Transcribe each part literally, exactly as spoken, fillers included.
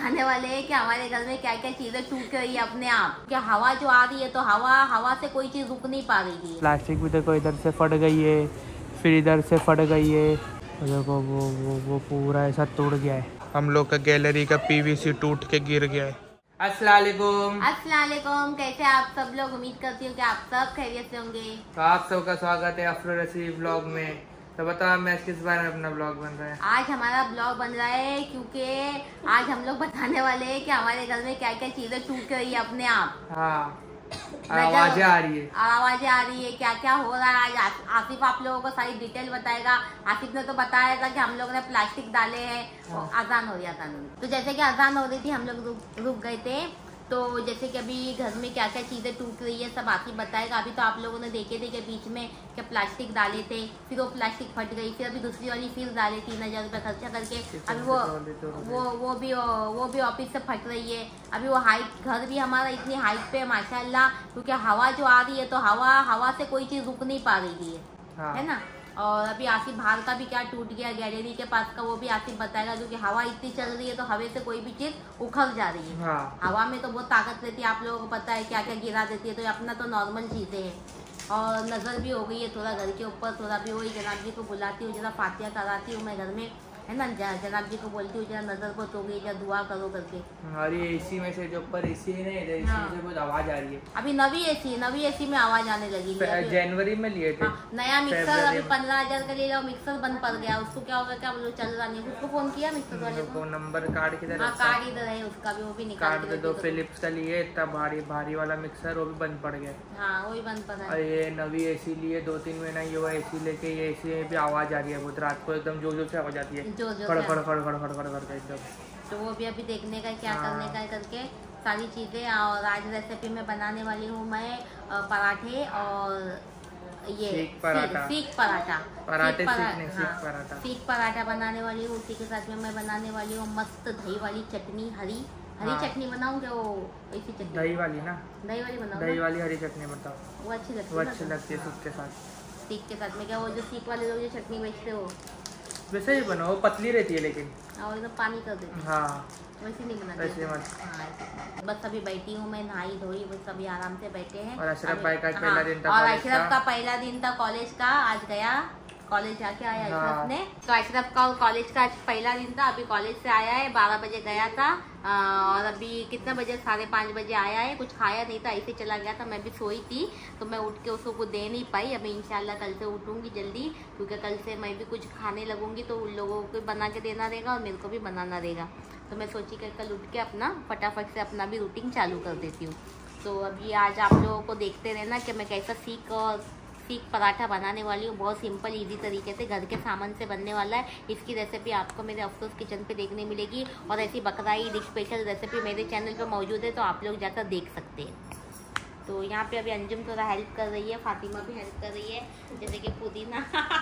बताने वाले हैं कि हमारे घर में क्या क्या चीजें टूट रही है अपने आप। क्या हवा जो आ रही है तो हवा हवा से कोई चीज रुक नहीं पा रही है। प्लास्टिक भी देखो इधर से फट गई है, फिर इधर से फट गई है, देखो वो वो वो पूरा ऐसा टूट गया है। हम लोग का गैलरी का पीवीसी टूट के गिर गया है। अस्सलाम वालेकुम। अस्सलाम वालेकुम, कैसे आप सब लोग? उम्मीद करती हूँ कि आप सब खैरियत से होंगे। तो आप सबका स्वागत है अफरोज रसीफ ब्लॉग में। तो बताओ मैं किस बारे में अपना ब्लॉग बन रहा है? आज हमारा ब्लॉग बन रहा है क्योंकि आज हम लोग बताने वाले हैं कि हमारे घर में क्या क्या चीजें टूट रही है अपने आप। हाँ, आवाजें आ रही है आवाजें आ रही है, क्या क्या हो रहा है। आज आ, आसिफ आप लोगों को सारी डिटेल बताएगा। आसिफ ने तो बताया था कि हम लोगों ने प्लास्टिक डाले हैं। हाँ। अजान हो रहा था, तो जैसे कि अजान हो रही थी हम लोग रुक, रुक गए थे। तो जैसे कि अभी घर में क्या क्या चीज़ें टूट रही है सब आसिफ बताएगा। अभी तो आप लोगों ने देखे थे कि बीच में क्या प्लास्टिक डाले थे, फिर वो प्लास्टिक फट गई, फिर अभी दूसरी वाली फिर डाली तीन हजार रुपये खर्चा करके। अभी वो वो वो भी वो भी ऑफिस से फट रही है। अभी वो हाइट घर भी हमारा इतनी हाइट पे माशाल्लाह, क्योंकि हवा जो आ रही है तो हवा हवा से कोई चीज़ रुक नहीं पा रही है। हाँ। है ना। और अभी आसिफ बाहर का भी क्या टूट गया गैलरी के पास का, वो भी आसिफ बताएगा। क्योंकि हवा इतनी चल रही है तो हवा से कोई भी चीज उखड़ जा रही है। हाँ। हवा में तो बहुत ताकत रहती है, आप लोगों को पता है क्या क्या गिरा देती है। तो अपना तो नॉर्मल चीजें हैं। और नजर भी हो गई है थोड़ा घर के ऊपर, थोड़ा भी वही जनाब जी को बुलाती हूँ, जरा फातिया कराती हूँ मैं घर में, है ना। जनाब जी को बोलती हूँ जरा नजर को तो गई, जरा दुआ करो करके। अरे एसी में से जो ऊपर एसी है ना, इधर एसी हाँ। से बहुत आवाज आ रही है। अभी नवी एसी नवी एसी में आवाज आने लगी। जनवरी में लिए थे। हाँ, नया मिक्सर अभी पंद्रह हजार का ले लो, मिक्सर बंद पड़ गया। उसको क्या होगा, क्या बोलो, चल रहा नहीं। उसको फोन किया मिक्सर वाले को, नंबर कार्ड किधर? हाँ कार्ड इधर है उसका भी, वो भी निकाल के दो। फिलिप्स का लिए इतना भारी भारी वाला मिक्सर, वो भी बंद पड़ गया। हाँ वही बंद पड़ा है। और ये नवी एसी लिए दो तीन महीना ये हुआ एसी लेके, ये एसी में भी आवाज आ रही है बहुत। रात को एकदम जोर जोर से आवाज आती है, जो जो खड़ खड़ खड़ खड़ खड़ खड़ खड़ एकदम। तो वो भी अभी देखने का क्या करने का करके सारी चीजें। और आज रेसिपी में बनाने वाली हूँ मैं पराठे और ये सीख पराठा सीख पराठा पराठे परा, सीख हाँ, पराठा सीख पराठा बनाने वाली हूँ। उसी के साथ में मैं बनाने वाली हूँ मस्त दही वाली चटनी। हरी हरी हाँ। चटनी बनाऊँ क्या? वो ऐसी चटनी दही वाली ना, दही वाली बनाऊँ। दही वाली हरी चटनी बताओ, वो अच्छी लगती है। अच्छी लगती है सीख के साथ। सीख के साथ में क्या, वो जो सीख वाले लोग जो चटनी बेचते हो वैसे ही बनाओ, पतली रहती है लेकिन। और एकदम पानी कर देती। हाँ वैसे नहीं बनाते। वैसे मत। हाँ, बस अभी बैठी हूँ मैं, नहाई धोई, बस अभी आराम से बैठे हैं। और अशरफ भाई का हाँ, पहला दिन था और अशरफ का पहला दिन था कॉलेज का। आज गया कॉलेज जाके आया अशरफ ने। तो अशरफ का कॉलेज का आज पहला दिन था। अभी कॉलेज से आया है, बारह बजे गया था और अभी कितने बजे, साढ़े पाँच बजे आया है। कुछ खाया नहीं था, ऐसे चला गया था। मैं भी सोई थी तो मैं उठ के उसको कुछ दे नहीं पाई। अभी इंशाल्लाह कल से उठूंगी जल्दी, क्योंकि कल से मैं भी कुछ खाने लगूंगी तो उन लोगों को बना के देना रहेगा और मेरे को भी बनाना रहेगा। तो मैं सोची कि कल उठ के अपना फटाफट से अपना भी रूटीन चालू कर देती हूँ। तो अभी आज आप लोगों को देखते रहना कि मैं कैसा सीख और सीख पराठा बनाने वाली हूँ। बहुत सिंपल इजी तरीके से घर के सामान से बनने वाला है। इसकी रेसिपी आपको मेरे अफसोस किचन पे देखने मिलेगी। और ऐसी बकरा ईद स्पेशल रेसिपी मेरे चैनल पे मौजूद है, तो आप लोग जाकर देख सकते हैं। तो यहाँ पे अभी अंजुम थोड़ा हेल्प कर रही है, फातिमा भी हेल्प कर रही है। जैसे कि पुदीना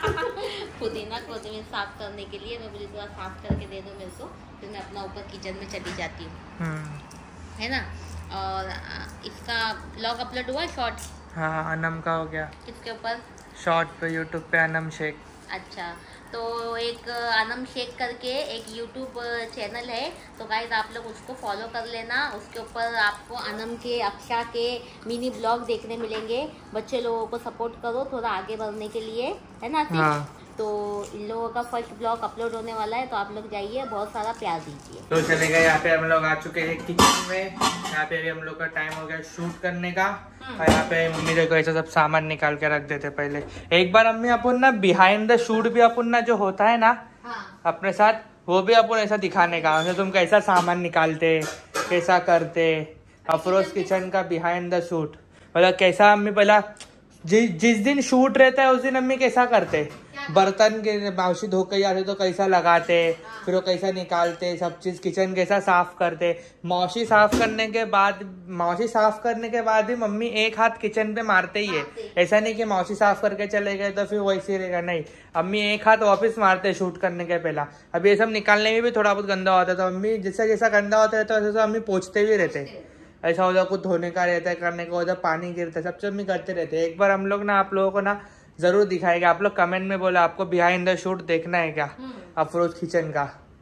पुदीना को तो साफ करने के लिए मैं बोली थोड़ा साफ करके दे दो मेरे को, फिर मैं अपना ऊपर किचन में चली जाती हूँ, है ना। और इसका ब्लॉग अपलोड हुआ शॉर्ट? हाँ अनम का हो गया। किसके ऊपर? शॉर्ट पे यूट्यूब पे अनम शेख। अच्छा, तो एक अनम शेख करके एक यूट्यूब चैनल है, तो गाइस आप लोग उसको फॉलो कर लेना। उसके ऊपर आपको अनम के अक्षा के मिनी ब्लॉग देखने मिलेंगे। बच्चे लोगों को सपोर्ट करो थोड़ा आगे बढ़ने के लिए, है ना। हाँ। तो इन लोगों का फर्स्ट ब्लॉग अपलोड होने वाला है, तो आप लोग जाइए, बहुत सारा प्यार दीजिए। तो चलेगा, यहाँ पे हम लोग आ चुके हैं किचन में। यहाँ पे अभी हम लोग का टाइम हो गया शूट करने का। और यहाँ पे मम्मी देखो ऐसा सब सामान निकाल के रख देते पहले। एक बार अम्मी अपन ना बिहाइंड द शूट भी अपन ना जो होता है ना, हाँ। अपने साथ वो भी अपन ऐसा दिखाने का, तुम कैसा सामान निकालते, कैसा करते। अफरोज किचन का बिहाइंड द शूट मतलब कैसा अम्मी पहला जिस जिस दिन शूट रहता है उस दिन अम्मी कैसा करते, बर्तन के मावशी धो के आते तो कैसा लगाते, फिर वो कैसा निकालते, सब चीज किचन कैसा साफ करते। मौसी साफ करने के बाद मौसी साफ करने के बाद भी मम्मी एक हाथ किचन पे मारते ही है। ऐसा नहीं कि मौसी साफ करके चले गए तो फिर वैसे ही रहेगा, नहीं, अम्मी एक हाथ वापस मारते शूट करने के पहला। अब ये सब निकालने में भी थोड़ा बहुत गंदा होता था, मम्मी जैसा जैसा गंदा होता रहता है वैसे अम्मी पोंछते भी रहते। ऐसा होता कुछ धोने का रहता है, करने का होता, पानी गिरता है, सब चीज अम्मी करते रहते हैं। एक बार हम लोग ना आप लोगों को ना जरूर दिखाएगा। आप लोग कमेंट में बोला आपको बिहाइंड द शूट देखना है क्या अफरोज किचन का,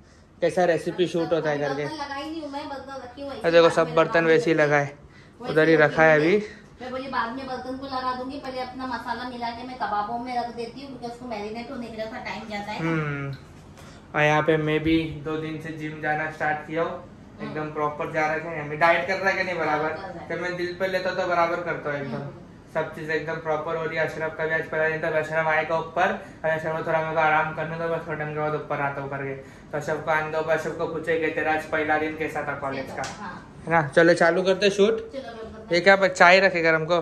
कैसा रेसिपी शूट होता है करके। बर्तन लगाई नहीं हूं मैं, बर्तन रखी हुई और देखो सब बर्तन वैसे ही लगाए, उधर ही रखा है अभी। मैं बोली बाद में बर्तन को लगा दूंगी, पहले अपना मसाला मिला के मैं कबाबों में रख देती हूँ क्योंकि उसको मैरिनेट होने के लिए थोड़ा टाइम जाता है। हम्म और यहाँ पे मैं भी दो दिन से जिम जाना स्टार्ट किया हूँ, एकदम प्रॉपर जा रहे हैं। डाइट कर रहा है कि नहीं बराबर, जब मैं दिल पे लेता तो बराबर करता हूँ एकदम, सब चीज एकदम प्रॉपर हो रही है। अशरफ का भी आज पहला दिन था, अशरफ आएगा ऊपर और अशरफ थोड़ा मेरे को आराम करने दो, बस थोड़ा टाइम के बाद ऊपर आता हूँ करके। तो अशरफ को आने दो, अशरफ को पूछेगा तेरा आज पहला दिन कैसा था कॉलेज का, है ना। चलो चालू करते शूट। ये क्या चाय रखेगा हमको,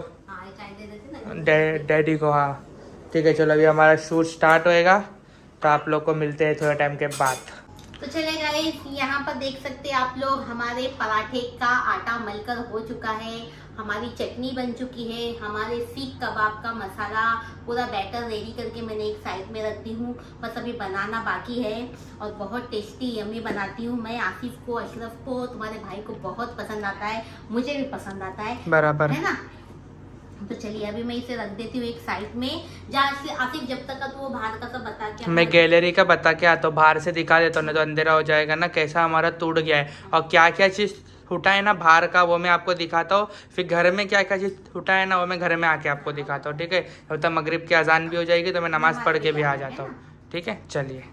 डैडी को। हाँ ठीक है, चलो अभी हमारा शूट स्टार्ट होएगा, तो आप लोग को मिलते हैं थोड़ा टाइम के बाद। तो चले गाइस, यहाँ पर देख सकते हैं आप लोग हमारे पराठे का आटा मलकर हो चुका है, हमारी चटनी बन चुकी है, हमारे सीख कबाब का मसाला पूरा बैटर रेडी करके मैंने एक साइड में रख दी हूँ, बस अभी बनाना बाकी है। और बहुत टेस्टी यम्मी बनाती हूँ मैं। आसिफ को, अशरफ को, तुम्हारे भाई को बहुत पसंद आता है, मुझे भी पसंद आता है, बराबर है ना। तो चलिए अभी मैं इसे रख देती हूँ एक साइड में, जहाँ से आसिफ जब तक का तो वो बाहर का सब बता के, मैं गैलरी का बता के आता हूँ, बाहर से दिखा देता हूँ, नहीं तो अंधेरा हो जाएगा ना, कैसा हमारा टूट गया है और क्या क्या चीज़ टूटा है ना बाहर का, वो मैं आपको दिखाता हूँ। फिर घर में क्या क्या चीज़ टूटा है ना, वो मैं घर में आके आपको दिखाता हूँ, ठीक है। जब तक मगरिब की अजान भी हो जाएगी तो मैं नमाज़ पढ़ के भी आ जाता हूँ, ठीक है। चलिए,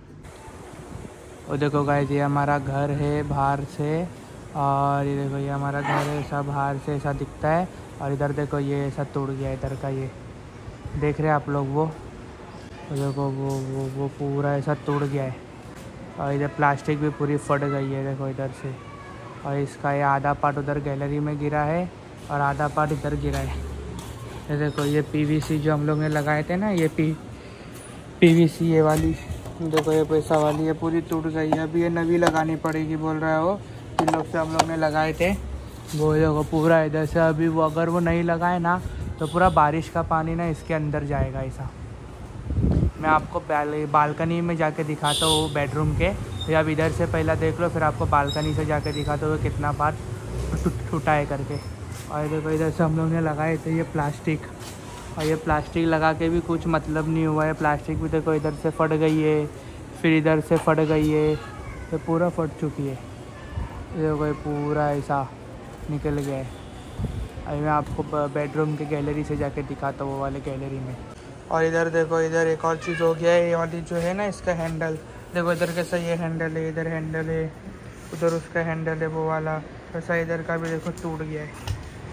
वो देखो गाइस, ये हमारा घर है बाहर से, और ये देखो ये हमारा घर है, सब बाहर से ऐसा दिखता है। और इधर देखो ये ऐसा टूट गया है, इधर का ये देख रहे हैं आप लोग, वो देखो वो वो वो पूरा ऐसा टूट गया है। और इधर प्लास्टिक भी पूरी फट गई है, देखो इधर से। और इसका ये आधा पार्ट उधर गैलरी में गिरा है और आधा पार्ट इधर गिरा है। ये देखो ये पीवीसी जो हम लोग ने लगाए थे ना, ये पी पीवीसी ये वाली देखो, ये पैसा वाली ये पूरी टूट गई है। अभी ये नवी लगानी पड़ेगी बोल रहा है वो, इन लोग से हम लोग ने लगाए थे वो। देखो पूरा इधर से, अभी वो अगर वो नहीं लगाए ना तो पूरा बारिश का पानी ना इसके अंदर जाएगा ऐसा। मैं आपको बालकनी में जाके दिखाता हूँ बेडरूम के, तो अब इधर से पहला देख लो, फिर आपको बालकनी से जाके दिखाता हूँ कितना बार टूटा है करके। और देखो इधर से हम लोग ने लगाए थे ये प्लास्टिक, और ये प्लास्टिक लगा के भी कुछ मतलब नहीं हुआ है। प्लास्टिक भी देखो इधर से फट गई है, फिर इधर से फट गई है, ये पूरा फट चुकी है। देखो ये पूरा ऐसा निकल गया है। अभी मैं आपको बेडरूम के गैलरी से जाके दिखाता हूँ, वो वाले गैलरी में। और इधर देखो, इधर एक और चीज़ हो गया है, ये वाली जो है ना इसका हैंडल देखो, इधर कैसा ये हैंडल है, इधर हैंडल है, उधर उसका हैंडल है वो वाला, वैसा इधर का भी देखो टूट गया है।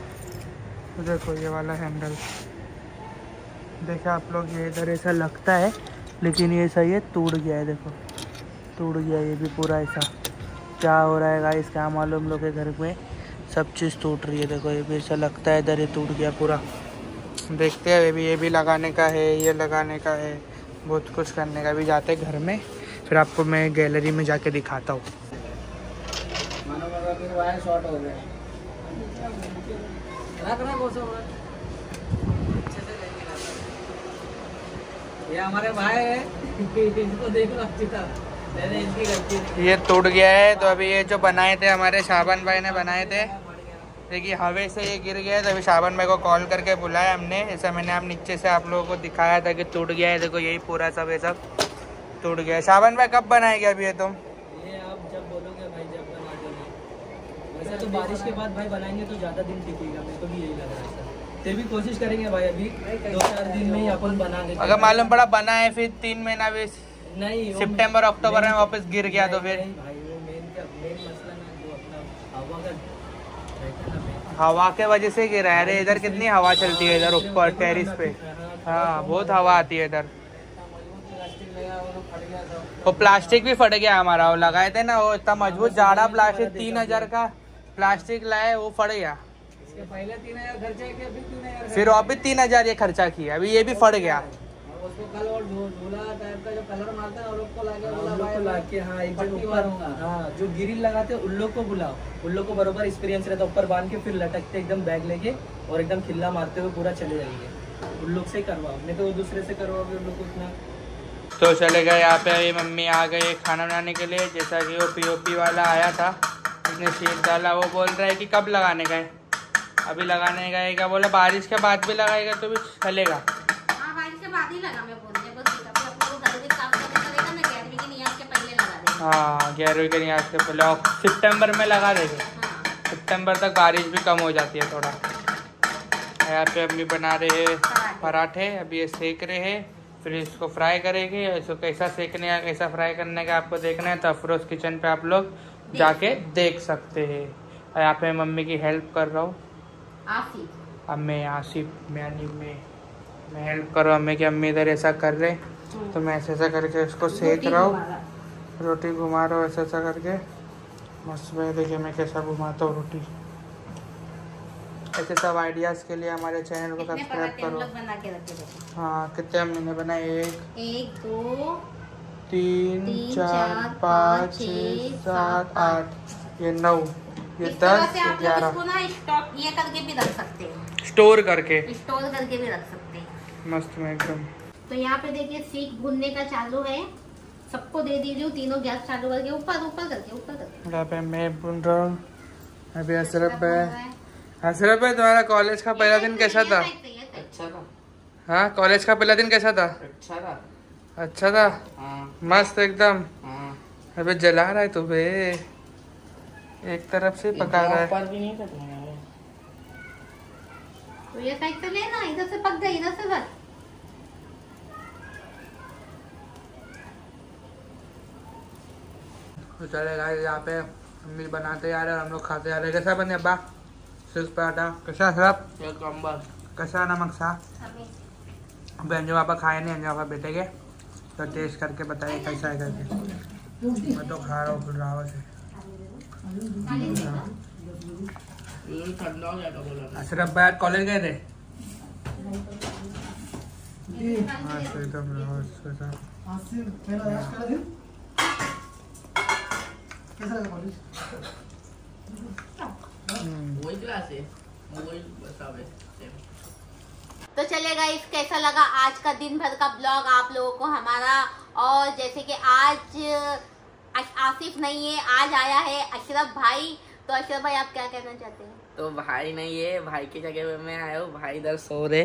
तो देखो ये वाला हैंडल देखा आप लोग, ये इधर ऐसा लगता है लेकिन ये सही है, टूट गया है। देखो टूट गया ये भी पूरा ऐसा। क्या हो रहा है गाइस, क्या मालूम, लोग के घर में सब चीज़ टूट रही है। देखो ये भी ऐसा लगता है, इधर ये टूट गया पूरा। देखते हैं अभी, ये भी लगाने का है, ये लगाने का है, बहुत कुछ करने का। भी जाते हैं घर में, फिर आपको मैं गैलरी में जाके दिखाता हूँ। ये हमारे भाई है, इसको देख लो अच्छी तरह। ये टूट गया है, तो अभी ये जो बनाए थे हमारे शाबान भाई ने बनाए थे, देखिए हवे से ये गिर गया है, तो अभी शाबान भाई को कॉल करके बुलाया हमने। ऐसा मैंने आप नीचे से आप लोगों को दिखाया था कि टूट गया है। देखो यही पूरा सब ये सब टूट गया है। शाबान भाई कब बनाएंगे अभी ये तुम? ये आप जब बोलोगे भाई, जब बना देंगे। वैसे तो बारिश के बाद भाई बनाएंगे तो ज़्यादा दिन टिकेगा, मेरे को भी यही लग रहा है सर। फिर भी कोशिश करेंगे भाई, अभी दो चार दिन में ही अपन बना देंगे। अगर मालूम पड़ा बना है फिर तीन महीना भी नहीं, सितंबर अक्टूबर में वापस गिर गया तो फिर भाई वो मेन क्या मेन मसला ना, जो अपना हवा का रहता है ना, हवा के वजह से गिरा है। अरे इधर कितनी हवा चलती है, इधर ऊपर टेरिस पे, हाँ बहुत हवा आती है इधर। वो प्लास्टिक भी फट गया हमारा, वो लगाए थे ना, वो इतना मजबूत जाड़ा प्लास्टिक, तीन हजार का प्लास्टिक लाए, वो फट गया। पहले तीन हजार खर्चा किया, फिर तीन हजार फिर और भी तीन हजार ये खर्चा किया, अभी ये भी फट गया। उसको कल और झूला टाइप का जो कलर मारता है, उन लोग को लाके बुला लाके, हाँ एक जगह ऊपर होगा, हाँ जो गिरिल लगाते हैं उन लोग को बुलाओ, उन लोग को बरोबर एक्सपीरियंस रहता है, ऊपर बांध के फिर लटकते एकदम बैग लेके और एकदम खिल्ला मारते हुए पूरा चले जाएंगे। उन लोग से करवाओ, नहीं तो दूसरे से करवाओगे उन लोग को इतना। तो चले गए यहाँ पे, अभी मम्मी आ गई खाना बनाने के लिए। जैसा कि वो पीओपी वाला आया था, उसने शीट डाला, वो बोल रहा है कि कब लगाने का है, अभी लगाने का है क्या, बोला बारिश के बाद भी लगाएगा तो भी चलेगा। हाँ बारिश के बाद ही लगा, मैं बोल रही बस, घर भी साफ करना रहेगा ना, गैलरी की नहीं, आज के पहले लगा देगा। हाँ ग्यारहवीं के लिहाज से ब्लॉग सितंबर में लगा देंगे। हाँ। सितंबर तक बारिश भी कम हो जाती है थोड़ा। यहाँ पे अम्मी बना रहे हैं पराठे, अभी ये सेक रहे हैं, फिर इसको फ्राई करेंगे। इसको कैसा सेकने का कैसा फ्राई करने का आपको देखना है तो अफरोज किचन पे आप लोग जाके देख सकते हैं। और यहाँ पे मम्मी की हेल्प कर रहा हूँ। आसिफ अब मैं आसिफ मैं मैं मैं हेल्प कर रहा हूँ। अम्मी की अम्मी इधर ऐसा कर रहे तो मैं ऐसा ऐसा करके इसको सेक रहा हूँ, रोटी घुमा रहा हूँ ऐसा ऐसा करके। मस्त भाई देखिए मैं कैसा घुमाता हूँ रोटी। ऐसे सब आइडियाज़ के लिए हमारे चैनल को सब्सक्राइब करो। बना के रखे थे। हाँ कितने अम्मी ने बनाए? एक एक दो तीन, तीन चार पाँच छः सात आठ, ये नौ, ये इस तरह दस, से आप लोग ग्यारह। इसको ना स्टॉक ये करके भी रख सकते हैं, स्टोर करके स्टोर करके भी रख सकते हैं। मस्त में एकदम। तो यहाँ पे देखिए सीख भूनने का चालू है। सबको दे दीजिए हूँ, तीनों गैस चालू करके ऊपर ऊपर करके ऊपर करके। यहाँ पे मैं भून रहा हूँ। अभी अशरफ है। अशरफ भाई तुम्हारा कॉलेज का पहला दिन कैसा था? अच्छा था। हाँ कॉलेज का पहला दिन कैसा था? अच्छा था। अच्छा था। हाँ मस्त एकदम। हाँ। अबे जला रहा है तुम्हें, एक तरफ से पका रहा है। ऊपर भी नहीं करना है। तो ये साइड से लेना, इधर से पक गई, इधर से रख। तो चलेगा यहाँ पे अम्मी बनाते आ रहे हैं और हम लोग खाते आ रहे हैं। कैसा बने अब्बा? सिर्फ पराठा कैसा सब? एक नंबर। कैसा नमक सा? अभी अंजू पापा खाए नहीं, अंजू पापा बैठेंगे तो टेस्ट करके बताइए कैसा है करके। मैं तो खा रहा हूँ फिर रावत से। अशरफ भाई आज कॉलेज गए थे? हाँ एकदम रावत से। वही क्लास है, वही सब है। तो चलेगा इस कैसा लगा आज का दिन भर का ब्लॉग आप लोगों को हमारा। और जैसे कि आज आसिफ नहीं है, आज आया है अशरफ भाई। तो अशरफ भाई आप क्या कहना चाहते हैं? तो भाई नहीं है, भाई की जगह पे मैं आया हूँ। भाई इधर सो रहे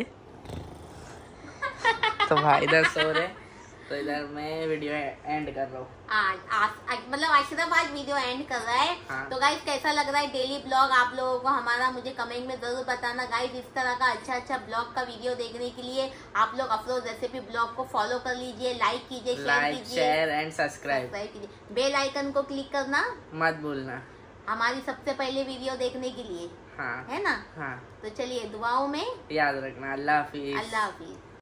तो भाई इधर सो रहे तो इधर मैं वीडियो एंड कर रहा हूँ। आज आज मतलब अशरफ आज वीडियो एंड कर रहा है। हाँ। तो गाइस कैसा लग रहा है डेली ब्लॉग आप लोगों को हमारा, मुझे कमेंट में जरूर बताना। गाइस इस तरह का अच्छा अच्छा ब्लॉग का वीडियो देखने के लिए आप लोग अफरोज रेसिपी ब्लॉग को फॉलो कर लीजिए, लाइक कीजिए, शेयर लाइक कीजिए, शेयर एंड सब्सक्राइब कीजिए, बेल आइकन को क्लिक करना मत भूलना हमारी सबसे पहले वीडियो देखने के लिए। हाँ है ना? हाँ। तो चलिए दुआओं में याद रखना। अल्लाह हाफिज। अल्लाह हाफिज।